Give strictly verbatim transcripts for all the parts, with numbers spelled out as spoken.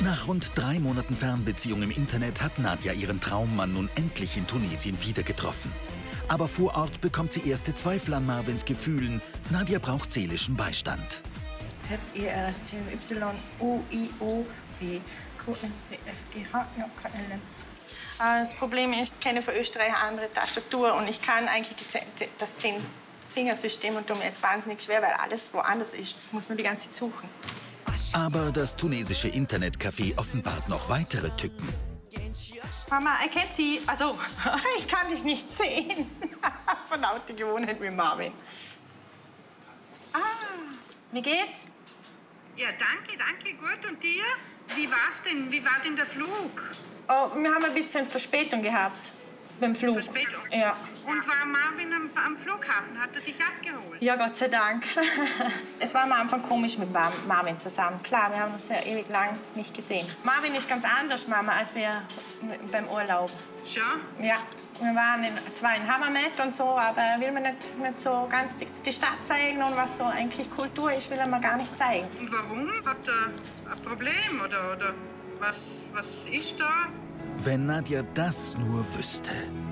Nach rund drei Monaten Fernbeziehung im Internet hat Nadia ihren Traummann nun endlich in Tunesien wieder getroffen. Aber vor Ort bekommt sie erste Zweifel an Marvins Gefühlen. Nadia braucht seelischen Beistand. Z E R S T Y U I O P Q S T F G H J K L M. Das Problem ist, ich kenne von Österreich eine andere Tastatur und ich kann eigentlich die, das Zehn-Fingersystem und tut mir jetzt wahnsinnig schwer, weil alles woanders ist. Ich muss nur die ganze Zeit suchen. Aber das tunesische Internetcafé offenbart noch weitere Tücken. Mama, erkennt sie? Also, ich kann dich nicht sehen. Von lauter Gewohnheit mit Marvin. Ah, wie geht's? Ja, danke, danke, gut. Und dir? Wie war's denn? Wie war denn der Flug? Oh, wir haben ein bisschen Verspätung gehabt beim Flug. Verspätung? Ja. Und war Marvin am, am Flughafen? Hat er dich abgeholt? Ja, Gott sei Dank. Es war am Anfang komisch mit Marvin zusammen. Klar, wir haben uns ja ewig lang nicht gesehen. Marvin ist ganz anders, Mama, als wir beim Urlaub. Schon? Ja. Wir waren in, zwar in Hammamet und so, aber er will mir nicht, nicht so ganz die, die Stadt zeigen und was so eigentlich Kultur ist, will er mir gar nicht zeigen. Und warum? Hat er ein Problem oder, oder was, was ist da? Wenn Nadia das nur wüsste.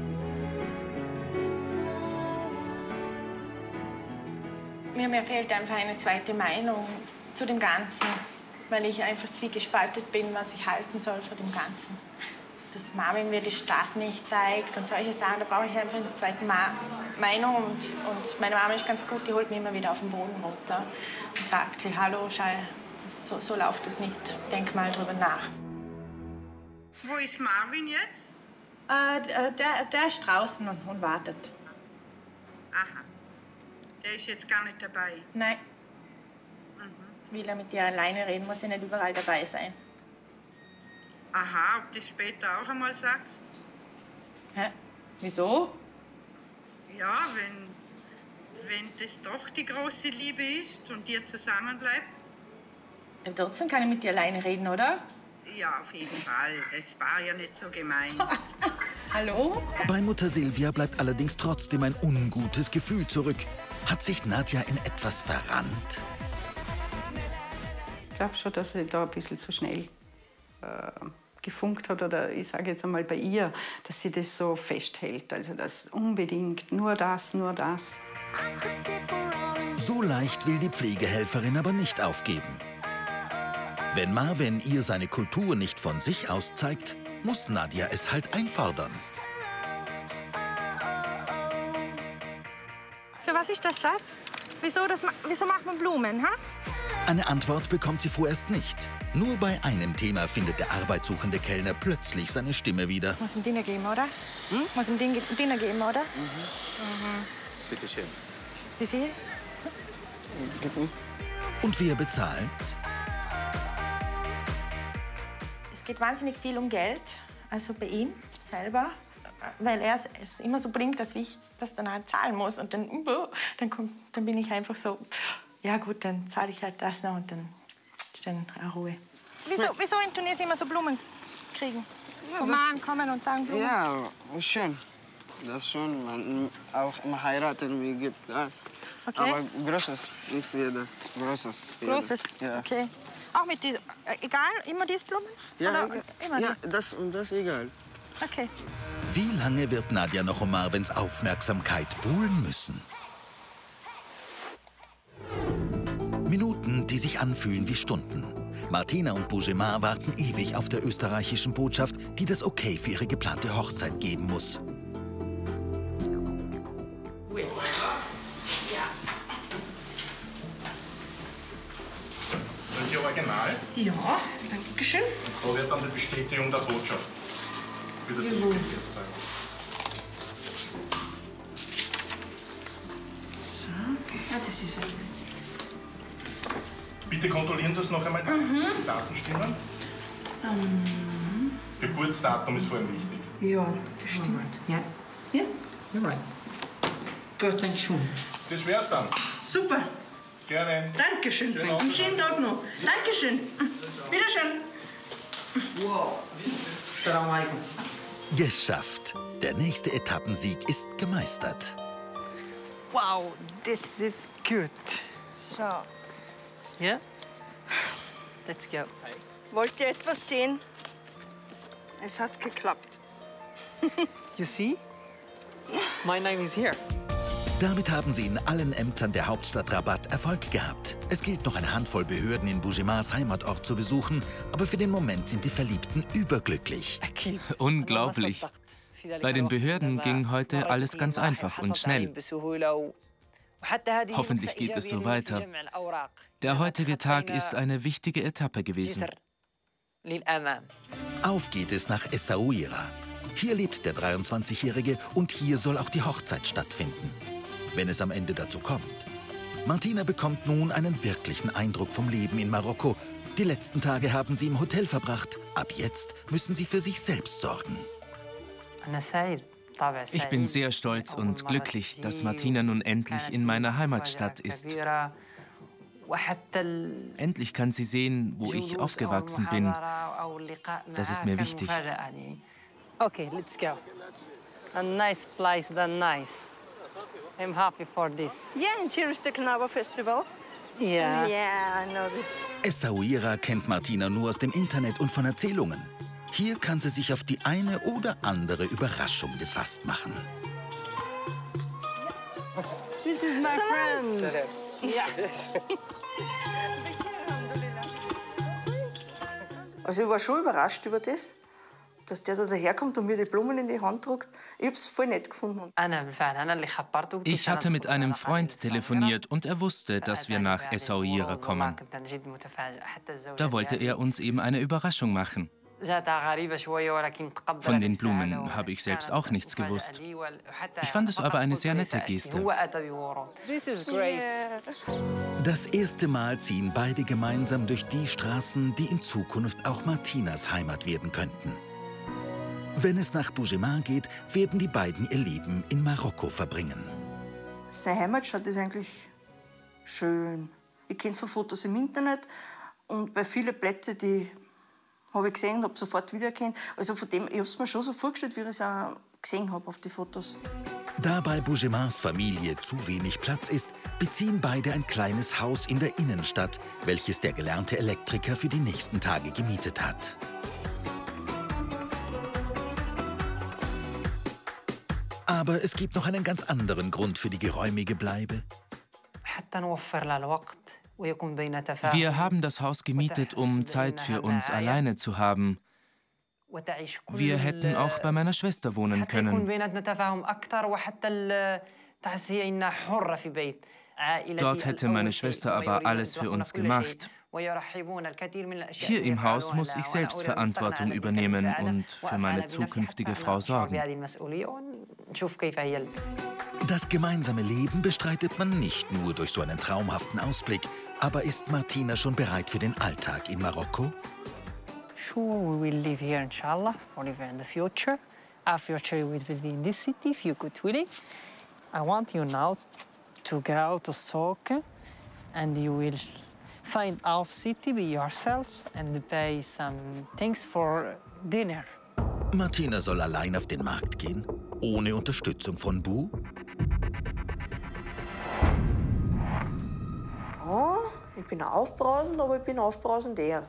Mir, mir fehlt einfach eine zweite Meinung zu dem Ganzen, weil ich einfach zwiegespalten bin, was ich halten soll von dem Ganzen. Dass Marvin mir die Stadt nicht zeigt und solche Sachen, da brauche ich einfach eine zweite Ma Meinung. Und, und meine Mama ist ganz gut, die holt mich immer wieder auf den Boden runter und sagt, hey, hallo, schau, das, so, so läuft das nicht, denk mal drüber nach. Wo ist Marvin jetzt? Äh, der, der ist draußen und, und wartet. Aha. Der ist jetzt gar nicht dabei? Nein. Mhm. Will er mit dir alleine reden, muss er nicht überall dabei sein. Aha, ob du das später auch einmal sagst? Hä? Wieso? Ja, wenn, wenn das doch die große Liebe ist und ihr zusammenbleibt. Ja, trotzdem kann ich mit dir alleine reden, oder? Ja, auf jeden Fall. Es war ja nicht so gemein. Hallo? Bei Mutter Silvia bleibt allerdings trotzdem ein ungutes Gefühl zurück. Hat sich Nadia in etwas verrannt? Ich glaube schon, dass sie da ein bisschen zu schnell äh, gefunkt hat. Oder ich sage jetzt einmal bei ihr, dass sie das so festhält. Also das unbedingt, nur das, nur das. So leicht will die Pflegehelferin aber nicht aufgeben. Wenn Marvin ihr seine Kultur nicht von sich aus zeigt, muss Nadia es halt einfordern. Für was ist das, Schatz? Wieso, das, wieso macht man Blumen, ha? Eine Antwort bekommt sie vorerst nicht. Nur bei einem Thema findet der arbeitssuchende Kellner plötzlich seine Stimme wieder. Muss ihm Dinner geben, oder? Hm? Muss ihm Din Dinner geben, oder? Mhm. Mhm. Bitte schön. Wie viel? Und wer bezahlt? Es geht wahnsinnig viel um Geld, also bei ihm selber, weil er es immer so bringt, dass ich das dann halt zahlen muss. Und dann, dann, kommt, dann bin ich einfach so, ja gut, dann zahle ich halt das noch und dann ist dann Ruhe. Wieso, wieso in Tunesien immer so Blumen kriegen? Ja, Vom Mann kommen und sagen Blumen? Ja, schön. Das ist schon. Man, auch im Heiraten, wie gibt das. Okay. Aber großes, nicht jeder. Großes. Jeder. Großes? Ja. Okay. Auch mit diesen, egal, immer diese Blumen? Ja, Oder immer ja die? das und das egal. Okay. Wie lange wird Nadia noch um Marvins Aufmerksamkeit buhlen müssen? Minuten, die sich anfühlen wie Stunden. Martina und Bougemar warten ewig auf der österreichischen Botschaft, die das Okay für ihre geplante Hochzeit geben muss. Das ist Ihr Original. Ja, danke schön. Und da wird dann die Bestätigung der Botschaft für das Jawohl. Ehepaar jetzt sein. So, ja, das ist ja. Bitte kontrollieren Sie es noch einmal. Mhm. Die Daten stimmen. Mhm. Geburtsdatum ist vor allem wichtig. Ja, das stimmt. Ja? Ja? Jawohl. Gut, danke schön. Das wär's dann. Super. Gerne. Dankeschön. Schönen Einen Abend. schönen Tag noch. Dankeschön. Wiederschön. Wow. Salam alaikum. Geschafft. Der nächste Etappensieg ist gemeistert. Wow, this is good. So. Yeah? Let's go. Wollt ihr etwas sehen? Es hat geklappt. You see? My name is here. Damit haben sie in allen Ämtern der Hauptstadt Rabat Erfolg gehabt. Es gilt noch eine Handvoll Behörden in Bougemars Heimatort zu besuchen, aber für den Moment sind die Verliebten überglücklich. Unglaublich. Bei den Behörden ging heute alles ganz einfach und schnell. Hoffentlich geht es so weiter. Der heutige Tag ist eine wichtige Etappe gewesen. Auf geht es nach Essaouira. Hier lebt der dreiundzwanzigjährige und hier soll auch die Hochzeit stattfinden. Wenn es am Ende dazu kommt. Martina bekommt nun einen wirklichen Eindruck vom Leben in Marokko. Die letzten Tage haben sie im Hotel verbracht. Ab jetzt müssen sie für sich selbst sorgen. Ich bin sehr stolz und glücklich, dass Martina nun endlich in meiner Heimatstadt ist. Endlich kann sie sehen, wo ich aufgewachsen bin. Das ist mir wichtig. Okay, let's go. A nice place, than nice. I'm happy for this. Yeah, and here is the Knaba Festival. Yeah. Yeah, I know this. Essaouira kennt Martina nur aus dem Internet und von Erzählungen. Hier kann sie sich auf die eine oder andere Überraschung gefasst machen. This is my friend. Also ich war schon überrascht über das, dass der da daherkommt und mir die Blumen in die Hand drückt. Ich hab's voll nett gefunden. Ich hatte mit einem Freund telefoniert und er wusste, dass wir nach Essaouira kommen. Da wollte er uns eben eine Überraschung machen. Von den Blumen habe ich selbst auch nichts gewusst. Ich fand es aber eine sehr nette Geste. Das erste Mal ziehen beide gemeinsam durch die Straßen, die in Zukunft auch Martinas Heimat werden könnten. Wenn es nach Bougemar geht, werden die beiden ihr Leben in Marokko verbringen. Seine Heimatstadt ist eigentlich schön. Ich kenne es von Fotos im Internet und bei vielen Plätzen, die habe ich gesehen und habe sofort wiedererkannt. Also von dem, ich habe es mir schon so vorgestellt, wie ich es auch gesehen habe auf die Fotos. Da bei Bougemars Familie zu wenig Platz ist, beziehen beide ein kleines Haus in der Innenstadt, welches der gelernte Elektriker für die nächsten Tage gemietet hat. Aber es gibt noch einen ganz anderen Grund für die geräumige Bleibe. Wir haben das Haus gemietet, um Zeit für uns alleine zu haben. Wir hätten auch bei meiner Schwester wohnen können. Dort hätte meine Schwester aber alles für uns gemacht. Hier im Haus muss ich selbst Verantwortung übernehmen und für meine zukünftige Frau sorgen. Das gemeinsame Leben bestreitet man nicht nur durch so einen traumhaften Ausblick. Aber ist Martina schon bereit für den Alltag in Marokko? Sure, we will live here, inshallah, forever in the future. Our future will be in this city, if you're good with it. I want you now to go to Souk, and you will find our city by yourself and pay some things for dinner. Martina soll allein auf den Markt gehen, ohne Unterstützung von Bu? Ja, ich bin aufbrausend, aber ich bin aufbrausender.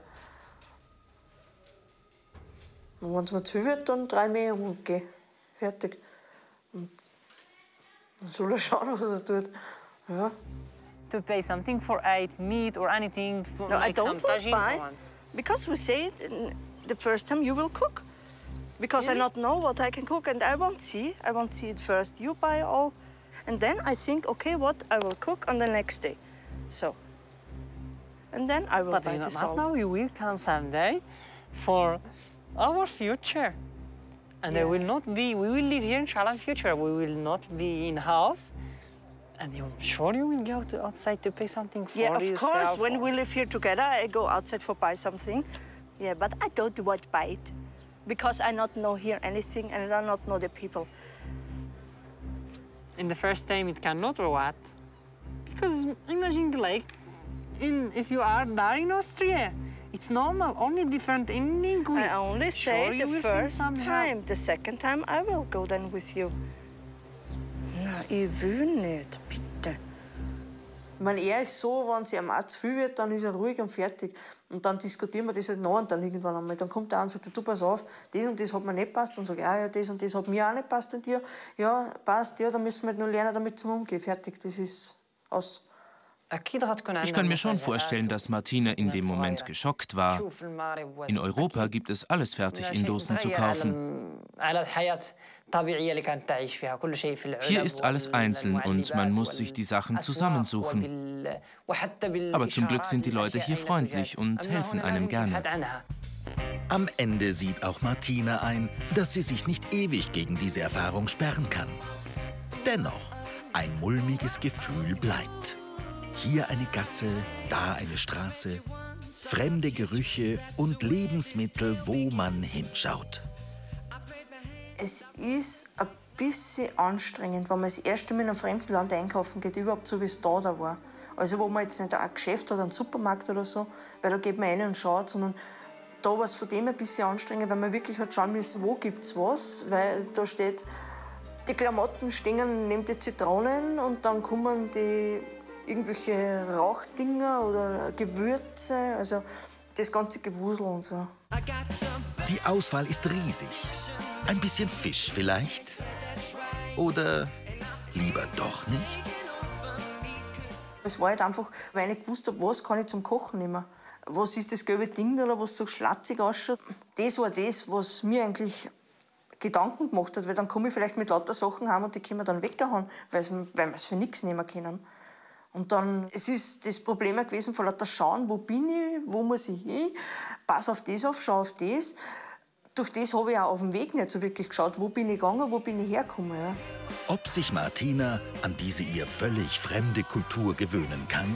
Und wenn es mir zu wird, dann drei mehr und okay, fertig. Und dann soll er schauen, was er tut. Ja. To pay something for eight meat or anything. For No, I like don't some want to buy, tagine. because we say it in the first time you will cook. Because Really? I not know what I can cook and I won't see. I won't see it first. You buy all. And then I think, okay, what I will cook on the next day. So. And then I will But buy you know, this not all. now, we will come someday for our future. And Yeah. there will not be, we will live here inshallah in future. We will not be in house. And I'm sure you will go to outside to pay something for Yeah, of yourself. course. When or- we live here together, I go outside for buy something. Yeah, but I don't want to buy it. Because I not know here anything and I not know the people. In the first time, it cannot or what? Because imagine like, in, if you are there in Austria, it's normal, only different in English. I only Sure, say you the will find first some help. time. The second time I will go then with you. Na, ich will nicht, bitte. Ich meine, er ist so, wenn es ihm auch zu viel wird, dann ist er ruhig und fertig. Und dann diskutieren wir das halt noch und dann irgendwann einmal. Dann kommt er an und sagt, du, pass auf, das und das hat mir nicht passt. Und sage, ja, ja, das und das hat mir auch nicht passt an dir. Ja, passt, ja, dann müssen wir halt nur lernen, damit zu umgehen. Fertig, das ist aus. Ich kann mir schon vorstellen, dass Martina in dem Moment geschockt war. In Europa gibt es alles fertig in Dosen zu kaufen. Hier ist alles einzeln und man muss sich die Sachen zusammensuchen. Aber zum Glück sind die Leute hier freundlich und helfen einem gerne. Am Ende sieht auch Martina ein, dass sie sich nicht ewig gegen diese Erfahrung sperren kann. Dennoch, ein mulmiges Gefühl bleibt. Hier eine Gasse, da eine Straße, fremde Gerüche und Lebensmittel, wo man hinschaut. Es ist ein bisschen anstrengend, wenn man das erste Mal in einem fremden Land einkaufen geht, überhaupt so wie es da, da war. Also wo man jetzt nicht ein Geschäft hat, einen Supermarkt oder so, weil da geht man rein und schaut, sondern da war es von dem ein bisschen anstrengend, weil man wirklich halt schauen muss, wo gibt es was, weil da steht, die Klamotten stehen neben die Zitronen und dann kommen die irgendwelche Rauchdinger oder Gewürze, also das ganze Gewusel und so. Die Auswahl ist riesig. Ein bisschen Fisch vielleicht? Oder lieber doch nicht? Es war halt einfach, weil ich nicht gewusst habe, was kann ich zum Kochen nehmen. Was ist das gelbe Ding da, was so schlatzig ausschaut? Das war das, was mir eigentlich Gedanken gemacht hat, weil dann komme ich vielleicht mit lauter Sachen heim und die können wir dann weghauen, weil wir es für nichts nehmen können. Und dann, es ist das Problem gewesen, von lauter Schauen, wo bin ich, wo muss ich hin, pass auf das auf, schau auf das. Durch das habe ich auch auf dem Weg nicht so wirklich geschaut, wo bin ich gegangen, wo bin ich hergekommen. Ja. Ob sich Martina an diese ihr völlig fremde Kultur gewöhnen kann?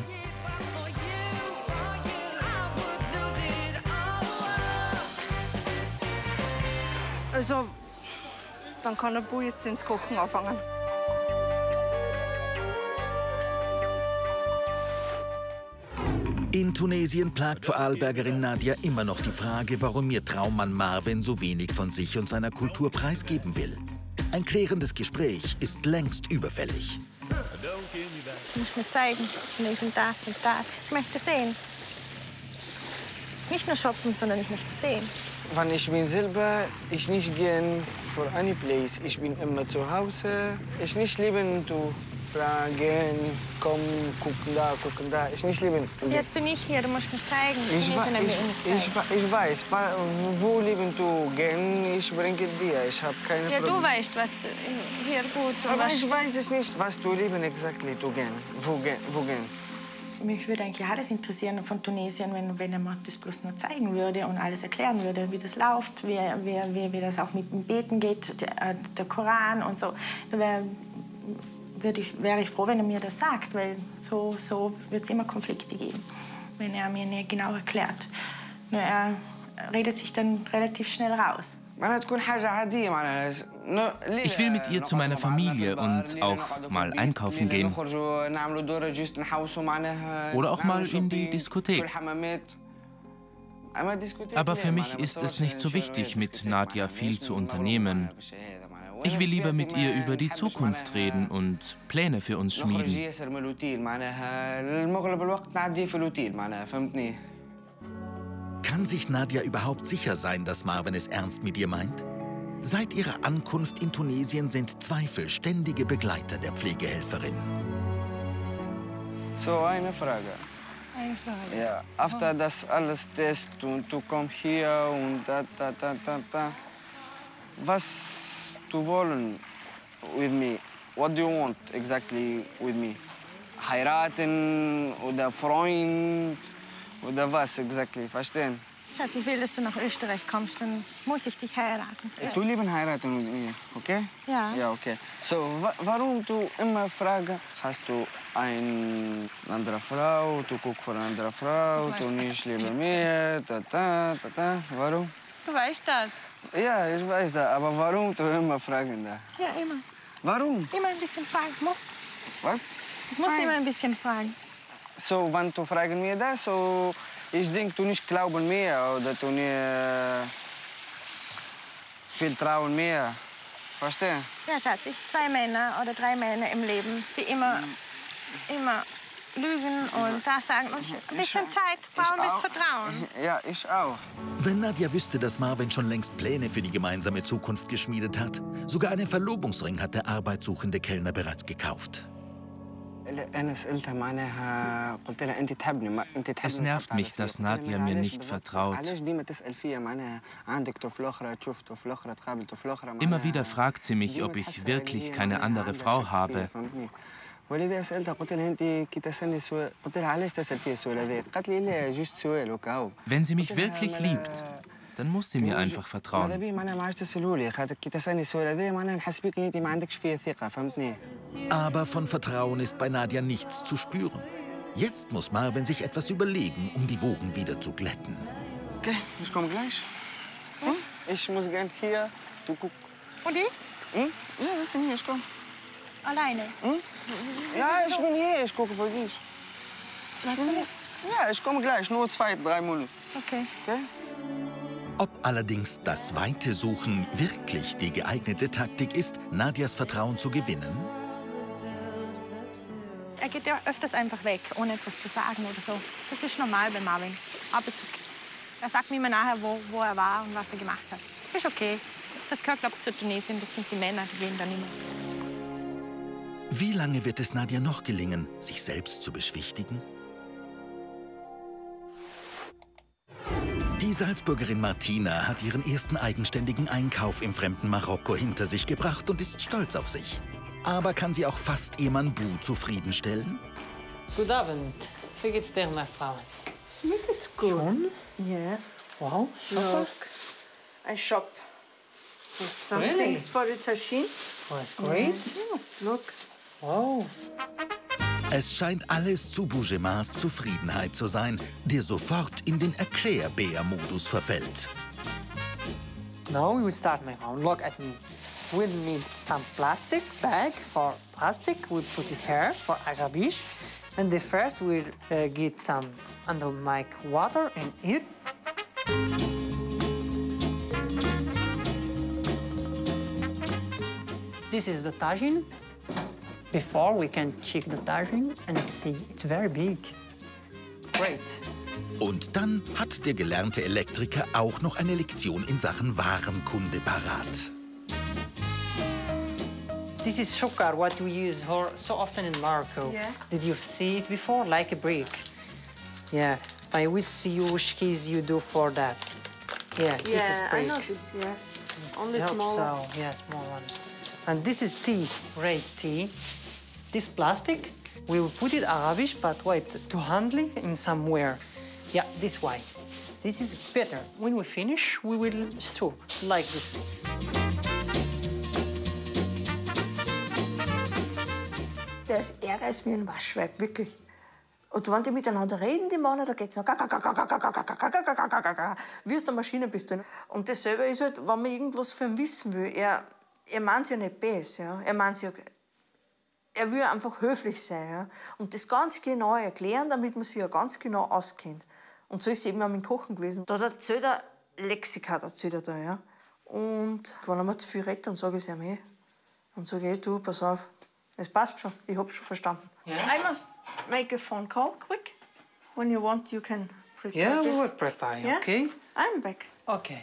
Also, dann kann der Bu jetzt ins Kochen anfangen. In Tunesien plagt Vorarlbergerin Nadja immer noch die Frage, warum ihr Traummann Marvin so wenig von sich und seiner Kultur preisgeben will. Ein klärendes Gespräch ist längst überfällig. Du musst mir zeigen, Tunesien das und das. Ich möchte sehen. Nicht nur shoppen, sondern ich möchte sehen. Wenn ich bin selber, ich nicht gehen für any place. Ich bin immer zu Hause. Ich nicht lieben zu gehen, kommen, gucken da, gucken da. Ich nicht lieben. Jetzt bin ich hier, du musst mir zeigen. Ich, ich, ich, ich, ich weiß, wo lieben du gehen, ich bringe dir. Ich habe keine Ja, Probleme. du weißt, was hier gut und Aber was ich weiß es nicht, was du lieben exakt zu gehen. Wo gehen? Wo gehen? Mich würde eigentlich alles interessieren von Tunesien, wenn, wenn er mir das bloß nur zeigen würde und alles erklären würde, wie das läuft, wie, wie, wie, wie das auch mit dem Beten geht, der, der Koran und so. Da wär, würde ich, wäre ich froh, wenn er mir das sagt, weil so, so wird es immer Konflikte geben, wenn er mir nicht genau erklärt. Nur er redet sich dann relativ schnell raus. Ich will mit ihr zu meiner Familie und auch mal einkaufen gehen. Oder auch mal in die Diskothek. Aber für mich ist es nicht so wichtig, mit Nadja viel zu unternehmen. Ich will lieber mit ihr über die Zukunft reden und Pläne für uns schmieden. Kann sich Nadja überhaupt sicher sein, dass Marvin es ernst mit ihr meint? Seit ihrer Ankunft in Tunesien sind Zweifel ständige Begleiter der Pflegehelferin. So, eine Frage. Eine Frage. Ja, after das alles Test und du kommst hier und da, da, da, da, da. Was du wollen with me? What do you want exactly with me? Heiraten oder Freund oder was exactly? Verstehen? Schatz, ich will, dass du nach Österreich kommst, dann muss ich dich heiraten. Du liebst heiraten mit mir, okay? Ja. Ja, okay. So, wa warum du immer fragst, hast du eine andere Frau, du guckst für eine andere Frau, du nicht lieber mir, ta, ta, ta, ta. Warum? Du weißt das. Ja, ich weiß das, aber warum du immer fragen da? Ja, immer. Warum? Immer ein bisschen fragen. Muss. Was? Ich muss Nein. immer ein bisschen fragen. So, wenn du fragst mir das, so, ich denke, du nicht glauben mir oder du nicht äh, viel trauen mir. Verstehst? Ja, Schatz, ich zwei Männer oder drei Männer im Leben, die immer, immer lügen und da sagen, ein bisschen Zeit brauchen wir Vertrauen. Ja, ich auch. Wenn Nadja wüsste, dass Marvin schon längst Pläne für die gemeinsame Zukunft geschmiedet hat, sogar einen Verlobungsring hat der arbeitssuchende Kellner bereits gekauft. Es nervt mich, dass Nadja mir nicht vertraut. Immer wieder fragt sie mich, ob ich wirklich keine andere Frau habe. Wenn sie mich wirklich liebt, dann muss sie mir einfach vertrauen. Aber von Vertrauen ist bei Nadja nichts zu spüren. Jetzt muss Marvin sich etwas überlegen, um die Wogen wieder zu glätten. Okay, ich komme gleich. Hm? Ich muss gern hier. Du guck. Und ich? Hm? Ja, das sind hier, ich komme. Alleine? Hm? Ja, ich bin hier, ich gucke für dich. Was will ich? Ja, ich komme gleich, nur zwei, drei Minuten. Okay. Okay? Ob allerdings das weite Suchen wirklich die geeignete Taktik ist, Nadjas Vertrauen zu gewinnen? Er geht ja öfters einfach weg, ohne etwas zu sagen oder so. Das ist normal bei Marvin. Aber er sagt mir immer nachher, wo, wo er war und was er gemacht hat. Ist okay. Das gehört, glaube ich, zu Tunesien. Das sind die Männer, die gehen dann immer. Wie lange wird es Nadja noch gelingen, sich selbst zu beschwichtigen? Die Salzburgerin Martina hat ihren ersten eigenständigen Einkauf im fremden Marokko hinter sich gebracht und ist stolz auf sich. Aber kann sie auch fast Ehemann Bu zufriedenstellen? Guten Abend. Wie geht's dir, meine Frau? Mir geht's gut. Schon? Ja. Wow, Look, I shop some Really? things for the tagine. was great. Yes, look. Wow. Es scheint alles zu Bougemas Zufriedenheit zu sein, der sofort in den Erklärbär-Modus verfällt. Now we will start, my friend. Look at me. We'll need some plastic bag for plastic. We'll put it here for Arabisch. And the first we'll uh, get some under mic water in it. This is the tagine. Before we can check the tagine and see, it's very big. Great. Und dann hat der gelernte Elektriker auch noch eine Lektion in Sachen Warenkunde parat. This is shukar, what we use so often in Morocco. Yeah. Did you see it before? Like a brick. Yeah. By which huge keys you do for that? Yeah, this is Yeah, I brick. know this, yeah. Only So- small. So, yeah, small one. And this is tea, red tea. This plastic, we will put it Arabic, but wait, to handle it in somewhere. Yeah, this way. This is better. When we finish, we will sew like this. Der ist ärger als wie ein Waschweib, wirklich. Und wenn die miteinander reden, die Männer, da geht's noch wie aus der Maschine bist du. Und dasselbe ist halt, wenn man irgendwas von ihm wissen will. Er, er meint ja nicht besser. Ja. Er meint ja, er will einfach höflich sein. Ja. Und das ganz genau erklären, damit man sich ja ganz genau auskennt. Und so ist es eben auch mit dem Kochen gewesen. Da erzählt er Lexika, erzählt er da, ja. Und wenn er mir zu viel redet, dann sage ich es ihm eh. Und sage ich, du, pass auf, es passt schon, ich hab's schon verstanden. Yeah. I must make a phone call quick. When you want, you can prepare Yeah, this. we will prepare, Yeah? okay? I'm back. Okay.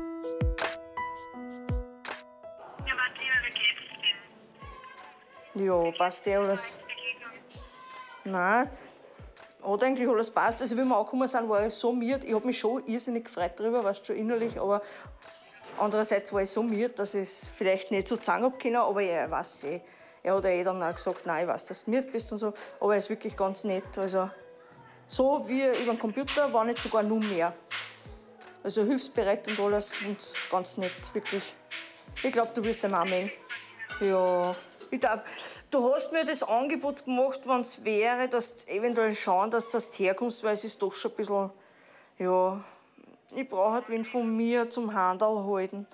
Ja, passt ja alles. Nein, hat eigentlich alles passt. Also, wie wir angekommen sind, war ich so miert. Ich habe mich schon irrsinnig gefreut darüber, weißt schon innerlich. Aber andererseits war ich so miert, dass ich es vielleicht nicht so sagen habe können. Aber ja, er weiß eh. Er hat ja eh dann auch gesagt, nein, ich weiß, dass du miert bist und so. Aber er ist wirklich ganz nett. Also, so wie über den Computer, war nicht sogar nur mehr. Also hilfsbereit und alles und ganz nett, wirklich. Ich glaube, du wirst ihm auch mögen. Ja. Ich glaub, du hast mir das Angebot gemacht, wenn es wäre, dass du eventuell schauen, dass du das herkommst, weil es ist doch schon ein bisschen, ja, ich brauche halt wen von mir zum Handel halten.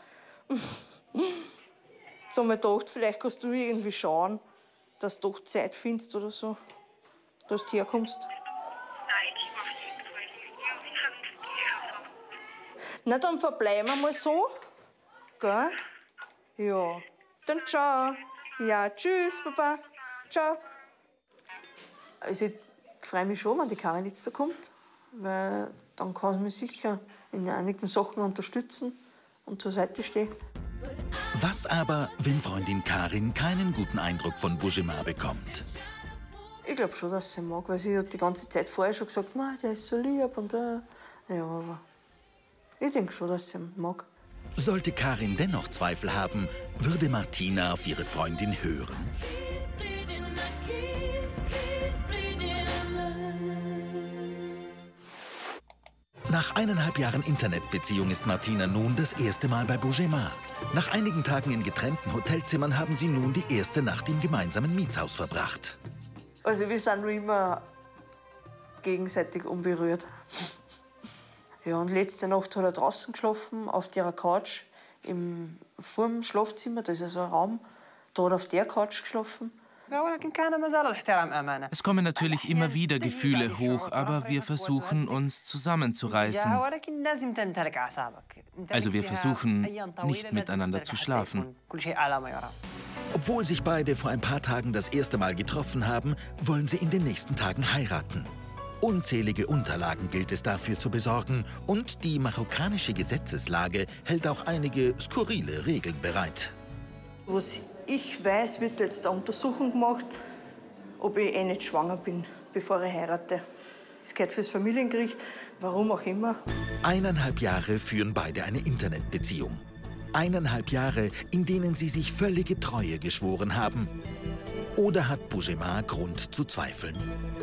Jetzt habe ich gedacht, vielleicht kannst du irgendwie schauen, dass du doch Zeit findest oder so, dass du herkommst. Na, dann verbleiben wir mal so, gell? Ja, dann ciao. Ja, tschüss, Papa. Ciao. Also, freue mich schon, wenn die Karin jetzt da kommt, weil dann kann sie mich sicher in einigen Sachen unterstützen und zur Seite stehen. Was aber, wenn Freundin Karin keinen guten Eindruck von Bougemat bekommt? Ich glaube schon, dass sie ihn mag, weil sie hat die ganze Zeit vorher schon gesagt, der ist so lieb und äh, ja, aber ich denke schon, dass sie ihn mag. Sollte Karin dennoch Zweifel haben, würde Martina auf ihre Freundin hören. Nach eineinhalb Jahren Internetbeziehung ist Martina nun das erste Mal bei Bougemat. Nach einigen Tagen in getrennten Hotelzimmern haben sie nun die erste Nacht im gemeinsamen Mietshaus verbracht. Also wir sind nur immer gegenseitig unberührt. Ja, und letzte Nacht hat er draußen geschlafen, auf der Couch im, vor dem Schlafzimmer, da ist ja so ein Raum, da hat er auf der Couch geschlafen. Es kommen natürlich immer wieder Gefühle hoch, aber wir versuchen, uns zusammenzureißen. Also wir versuchen, nicht miteinander zu schlafen. Obwohl sich beide vor ein paar Tagen das erste Mal getroffen haben, wollen sie in den nächsten Tagen heiraten. Unzählige Unterlagen gilt es dafür zu besorgen und die marokkanische Gesetzeslage hält auch einige skurrile Regeln bereit. Was ich weiß, wird jetzt eine Untersuchung gemacht, ob ich eh nicht schwanger bin, bevor ich heirate. Es geht fürs Familiengericht, warum auch immer. Eineinhalb Jahre führen beide eine Internetbeziehung. Eineinhalb Jahre, in denen sie sich völlige Treue geschworen haben. Oder hat Bougemat Grund zu zweifeln?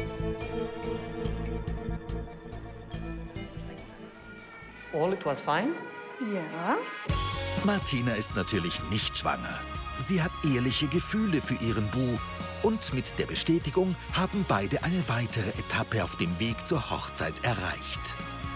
All it was fine? Ja. Martina ist natürlich nicht schwanger. Sie hat ehrliche Gefühle für ihren Bu. Und mit der Bestätigung haben beide eine weitere Etappe auf dem Weg zur Hochzeit erreicht.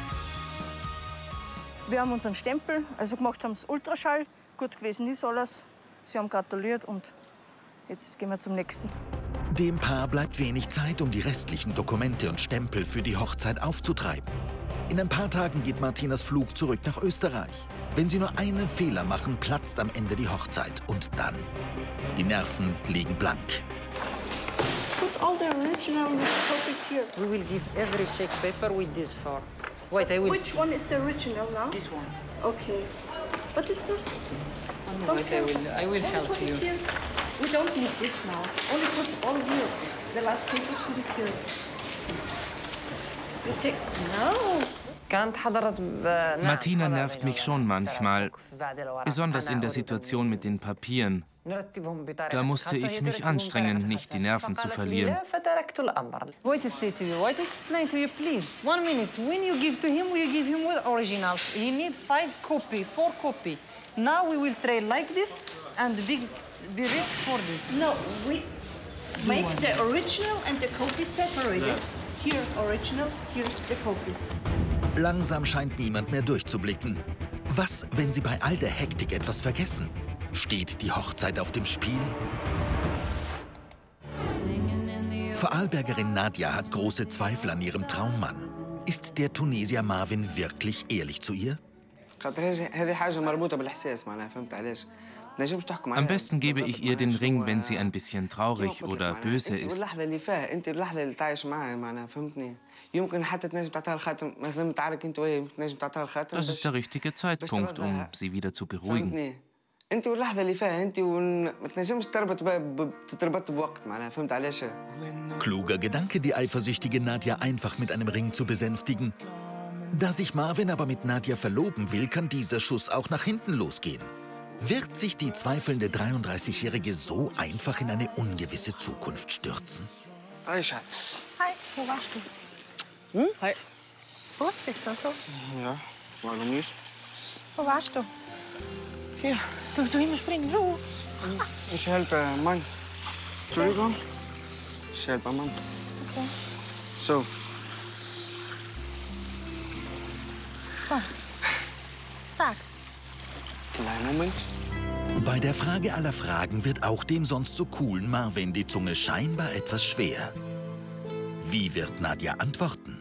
Wir haben unseren Stempel, also gemacht haben es Ultraschall. Gut gewesen ist alles. Sie haben gratuliert und jetzt gehen wir zum nächsten. Dem Paar bleibt wenig Zeit, um die restlichen Dokumente und Stempel für die Hochzeit aufzutreiben. In ein paar Tagen geht Martinas Flug zurück nach Österreich. Wenn sie nur einen Fehler machen, platzt am Ende die Hochzeit. Und dann? Die Nerven liegen blank. Put all the original copies here. We will give every check paper with this for. Wait, I will. Which one is the original now? This one. Okay. But it's not. It's. Oh, no, wait, I will. I will help you. Here. We don't need this now. Only put all here. The last papers put it here. You take. No. Martina nervt mich schon manchmal, besonders in der Situation mit den Papieren. Da musste ich mich anstrengen, nicht die Nerven zu verlieren. Wait a second, wait to explain to you, please. One minute. When you give to him, we give him with originals. He need five copy, four copy. Now we will trade like this and big, the rest for this. No, we make the original and the copy separated. Here original, here the copies. Langsam scheint niemand mehr durchzublicken. Was, wenn sie bei all der Hektik etwas vergessen? Steht die Hochzeit auf dem Spiel? Vorarlbergerin Nadja hat große Zweifel an ihrem Traummann. Ist der Tunesier Marvin wirklich ehrlich zu ihr? Am besten gebe ich ihr den Ring, wenn sie ein bisschen traurig oder böse ist. Das ist der richtige Zeitpunkt, um sie wieder zu beruhigen. Kluger Gedanke, die eifersüchtige Nadja einfach mit einem Ring zu besänftigen. Da sich Marvin aber mit Nadja verloben will, kann dieser Schuss auch nach hinten losgehen. Wird sich die zweifelnde dreiunddreißigjährige so einfach in eine ungewisse Zukunft stürzen? Hi, Schatz. Hi, wo warst du? Hm? Hi. Wo ist es also? Ja, warum nicht? Wo warst du? Hier. Du, du immer springen, du. Ich helfe Mann. Entschuldigung. Ich helfe Mann. Okay. So. Was? Sag. Kleinen Moment. Bei der Frage aller Fragen wird auch dem sonst so coolen Marvin die Zunge scheinbar etwas schwer. Wie wird Nadja antworten?